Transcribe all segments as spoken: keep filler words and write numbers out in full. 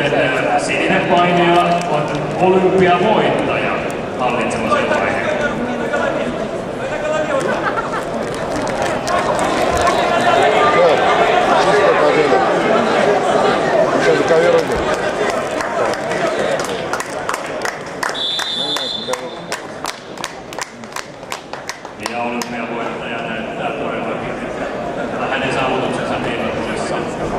sitten sininen painija on olympiavoittaja hallitsemisen paineen. Ja olympiavoittaja näyttää todellakin hänen saavutuksensa mielenkiintoisessa.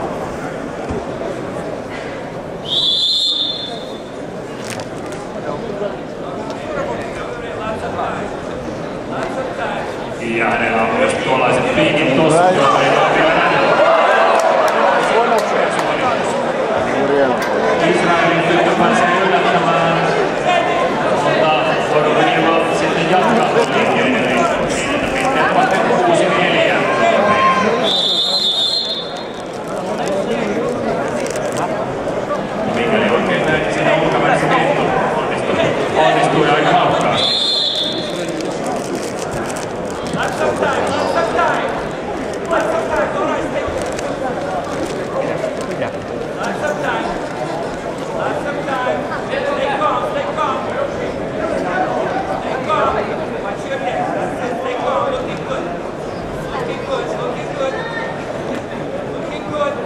Ja hänellä on myös tuollaiset piikit tossa, joita ei ole vielä nähnyt. Israelin tyttö pääsee yllättämään, mutta Vorovjova sitten jatkaa liikkeelle. Pisteet ovat kuusi neljä. Mikäli oikein näin, niin siinä ulkavälissä heitto onnistui aika halukkaasti. Lots of time, lots of time. Lots of time, all right, stay. Yeah. Lots of time. Lots of time. Stay calm, stay calm. Stay calm. Watch your neck. That's it, stay calm. Looking good. Looking good, looking good. Looking good.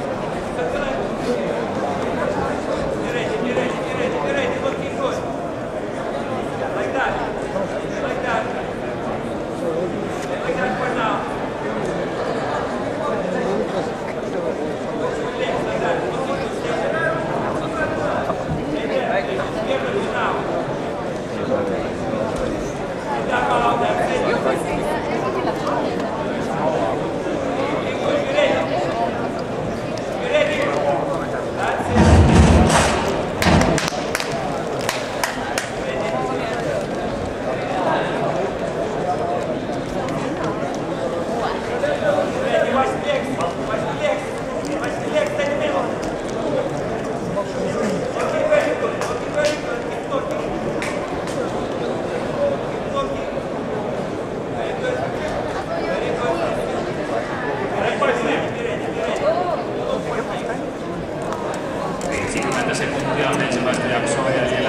Get ready, get ready, get ready, get ready. Looking good. Like that. Like that. Like that for now. Like that. Stay there. Stay there now. Get that ball out there. Stay there. Get ready. Get ready. That's it. viisikymmentä sekuntia on ensimmäistä jaksoa jäljellä.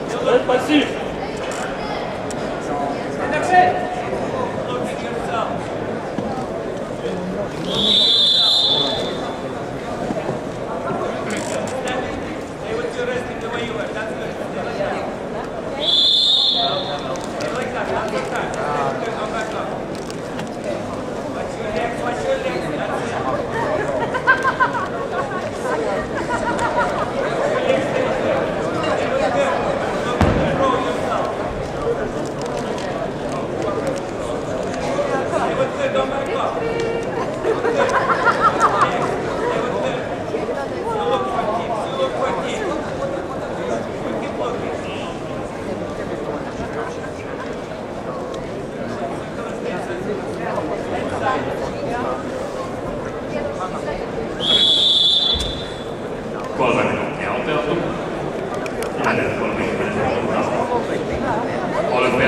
Kolme minuuttia on teottu. Jäljellä kolmekymmentä sekuntia. Olympia.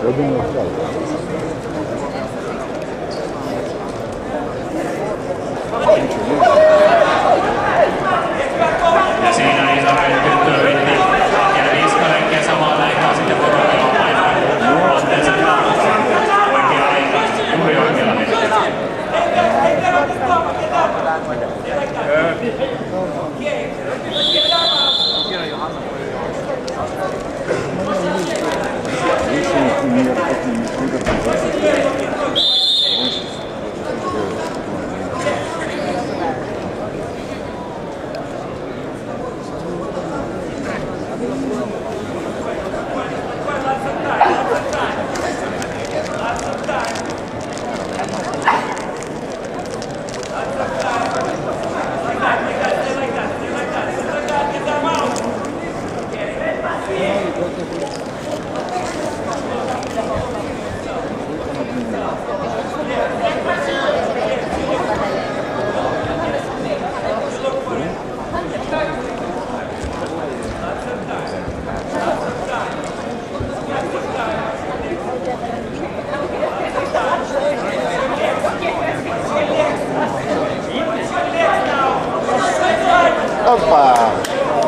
Ja siinä Israelin tyttö yritti ja viiskalenkkeen samaan aikaan sitten Vorovjovan painaa asteensa oikea aika, juuri oikealla hetkellä. Opa!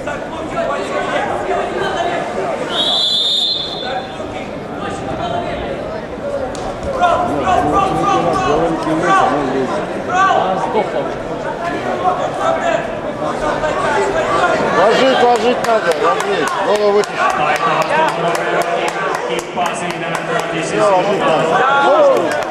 Start looking what you get. Start looking. Roll, roll, roll, roll, roll. Roll, roll. Ложить, ложить надо, ложить. Голову вытащить. Все, ложить надо.